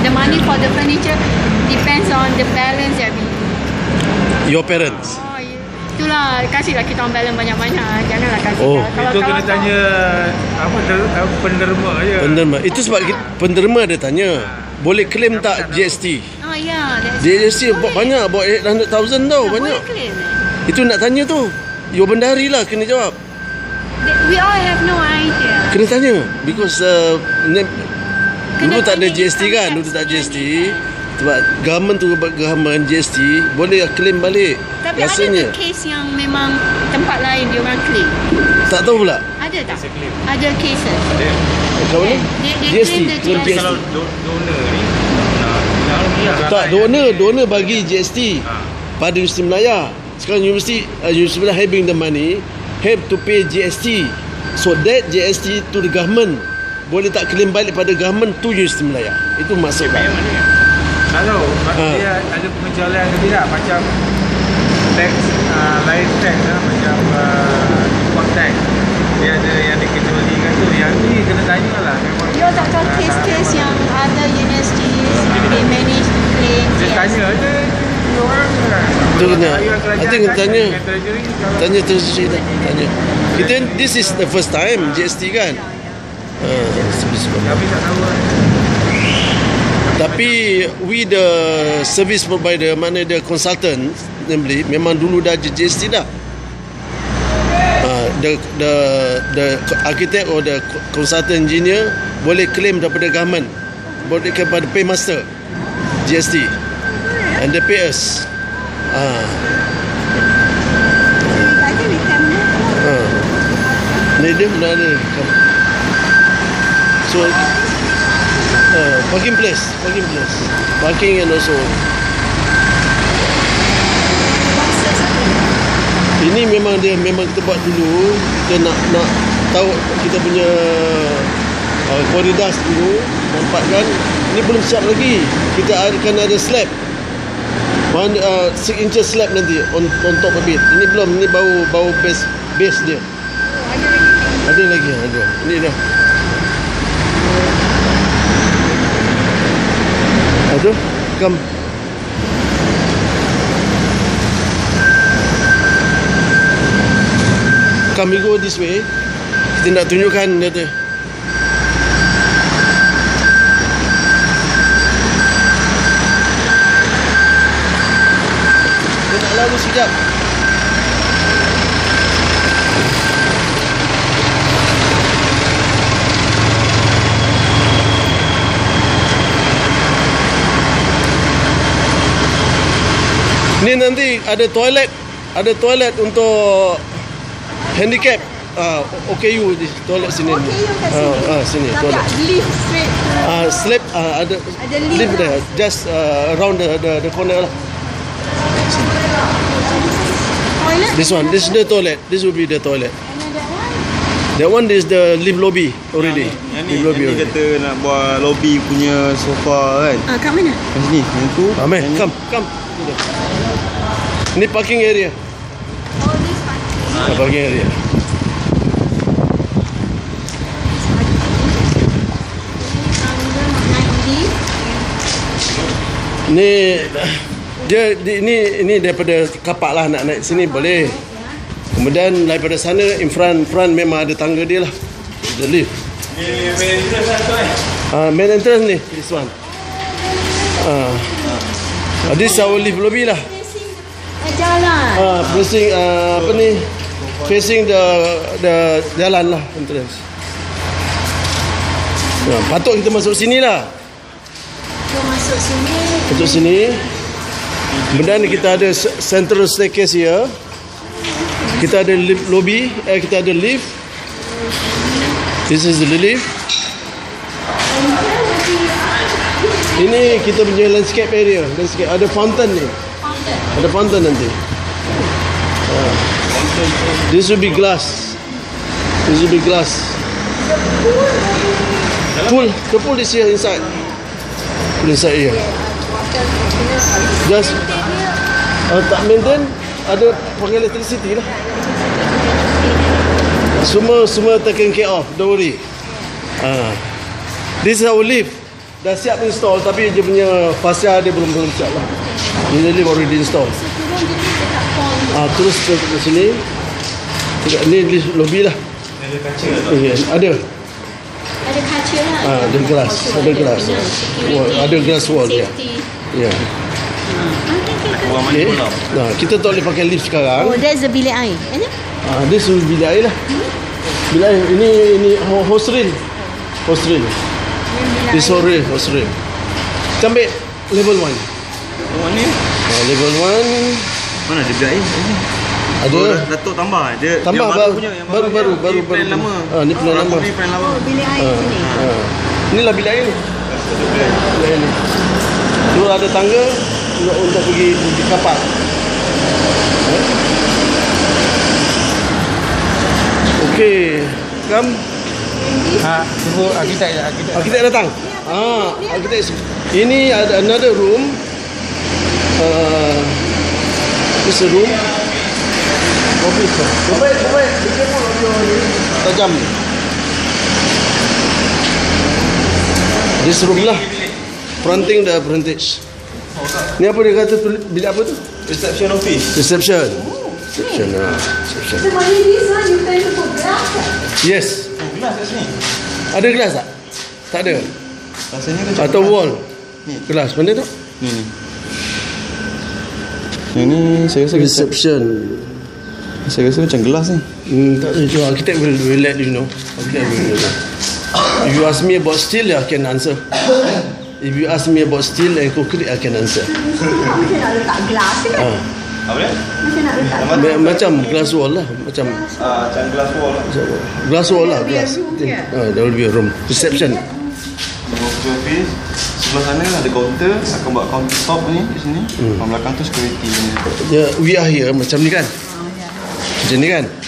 the money for the furniture depends on the balance that we. Your parents. Oh, itulah, kasihlah kita orang balance banyak-banyak. Janganlah kasih. Oh. Itu kena tanya penderma je. Penderma. Itu sebab penderma ada tanya. Boleh claim tak GST? Oh ya, GST banyak, about 800,000 tau, banyak. Boleh claim. Itu nak tanya tu. Your bendahari lah kena jawab. We all have no idea. Kena tanya because dulu tak ada tanya GST kan, dulu tak GST. Sebab government tu government GST boleh claim balik. Tapi rasanya. ada case yang memang tempat lain dia orang claim. Tak tahu pula. Ada tak? Ada cases. Kat mana? Dia GST, claim the claim GST. GST. Kalau donor ni Tak, donor bagi GST pada Universiti Melaya. Sekarang Universiti Melaya having the money, have to pay GST. So that GST to the government. Boleh tak claim balik pada government to Universiti Melaya. Itu maksudnya. Kalau dia ada pengecualian ke tidak, macam tax lain tax macam import tax, dia ada yang dikecualikan tu, yang ni kena tanyalah memang. You tak tahu case-case yang other universities they manage to claim Dia GST. tanya je orang Itu kena. I think tanya treasury dah. Tanya. Kita this is the first time GST kan. tapi tak tahu. Tapi we the service provider, mana the consultant namely, memang dulu dah GST dah. The architect or the consultant engineer boleh claim daripada government, boleh kepada paymaster GST, and they pay us. I think we can move. Ni dia benar ni. So parking place, parking and also. Ini memang kita buat dulu. Kita nak tahu kita punya koridors dulu, nampakkan ini belum siap lagi. Kita akan ada slab 6 inches slab nanti on top of it. Ini belum, ini bau base dia. Ada lagi. Ini dah. Aduh, come. Kami go this way. Kita nak tunjukkan dia tu. Dia nak lalu sekejap. Ni nanti ada toilet untuk handicap. OKU di toilet sini. OKU kat sini. Sini Tapi toilet. lift straight. Slab ada lift there, just around the corner lah. Toilet. This is the toilet. This will be the toilet. And that one. That one is the lift lobby already. Yang Lift lobby ni already. kata nak buat lobby punya sofa kan. Kat mana? Kat sini. Yang tu. Amen, yang ni. come. Ni parking area. Oh, this one. Parking area. Ni dia ini daripada kapak lah, nak naik sini boleh. Kemudian daripada sana in front memang ada tangga dia lah. The lift. Main entrance ni, this one. This our lift lobby lah. Jalan. Facing apa ni? Facing the jalan lah, entrance. Patut kita masuk sini lah. Kita masuk sini. Masuk sini. Kemudian kita ada central staircase here. Kita ada lift lobby, kita ada lift. This is the lift. Ini kita punya landscape area. Ada fountain ni. Ada fountain nanti. This will be glass. The pool is here inside. Pool inside here. Just tak maintain, ada pakai electricity lah. Semua taken care of, don't worry. This is our lift. dah siap install tapi dia punya fascia dia belum siap lah. Ini baru di install. Turun jadi dekat pond. Terus ke sini. Ni lobby lah. Ada kaca Ada. Ada kaca lah. Ada glass. Ada glass. Ada glass wall dia. Ya. Orang mandi Okay. kolam. Nah, kita tak boleh pakai lift sekarang. Oh, that's the bilik air. Dia suruh bilik air lah. Bilik air. Ini hose reel. Hose reel. This hose reel. Kita ambil level 1. Oh ni. Level 1. Mana dia bilik air? Ada. Datuk tambah. Dia Tambah yang baru. punya, yang Baru. Ni plan lama. Ni plan lama. Ni plan lama. Oh, bilik air sini. Inilah bilik air ni. Bilik air ni. Tu ada tangga untuk pergi kapal. Okey. Come. Tunggu arkitek. Arkitek datang. Arkitek. Ini ada another room. This a room. Office. Baik. Be careful of your tajam ni. This room lah. Fronting the frontage. Ni apa dia kata tu? Bilik apa tu? Reception office. Reception. Reception. So, what is this one? You plan to put glass? Yes. Gelas kat sini. Ada gelas tak? Tak ada. Rasanya macam Atau wall. Ni. Gelas mana tu? Ni. Ini saya rasa Reception. macam gelas ni. Tak tahu. Cuma arkitek will let you know. Arkitek will know. If you ask me about steel, I can answer. If you ask me about steel and concrete, I can answer. Macam nak letak glass kan? Apa dia? Macam nak letak Macam glass wall lah. Macam Macam gelas wall lah. glass wall lah. There will be a Glass. room here. There will be a room. Reception. Reception office. Sebelah sana ada kaunter. Akan buat counter top ni di sini. Belakang tu security ni. We are here macam ni kan? Macam ni kan?